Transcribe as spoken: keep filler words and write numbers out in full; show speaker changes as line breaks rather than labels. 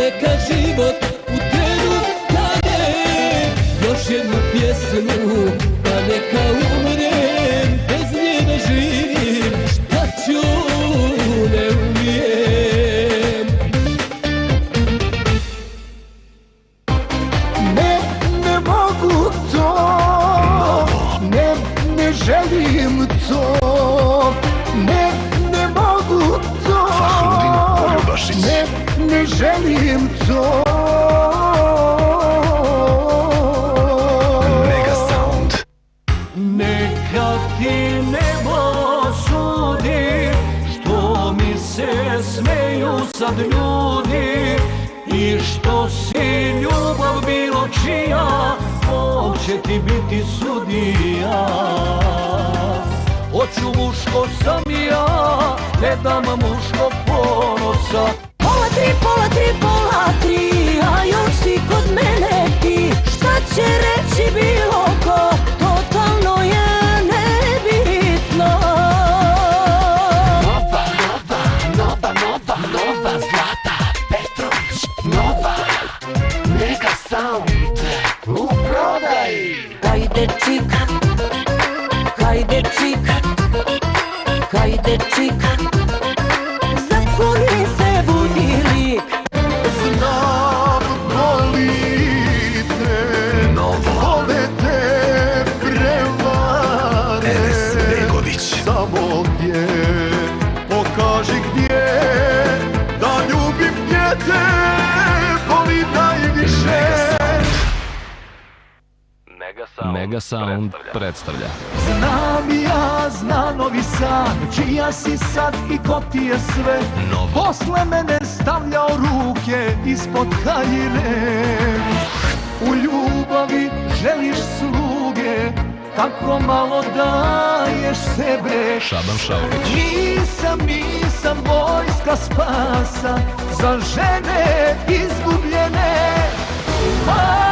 neka život u trenu stane. Još jednu pjesmu, pa neka umrem, bez nje ne živim, šta ću, ne umijem.
Ne, ne mogu to, ne, ne želim to, ne, ne mogu to, ne, ne želim to.
Neka ti nebo sudi, što mi se smeju sad ljudi, i što si ljubav bilo čija, Bog će ti biti sudija. Hoću muško sam ja, ne dam muško ponosa.
Pola tri, pola tri, pola tri, a još si kod mene ti. Šta će reći bilo ko, totalno je nebitno.
Nova, nova, nova, nova, nova, Zlata Petrović, nova, Mega Sound, u prodaji.
Hajde čika, hajde čika, hajde čika, zakloni se budili.
Znam, voli te, vole te prevare.
Enes Begović.
Samo gdje, pokaži gdje, da ljubim gdje te voli najviše.
Mega Sound predstavlja.
Znam ja, zna Novi Sad, čija si sad i ko ti je sve. Posle mene stavljao ruke ispod haljine. U ljubavi želiš sluge, tako malo daješ sebe.
Šaban Šaulić.
Nisam, nisam vojska spasa za žene izgubljene.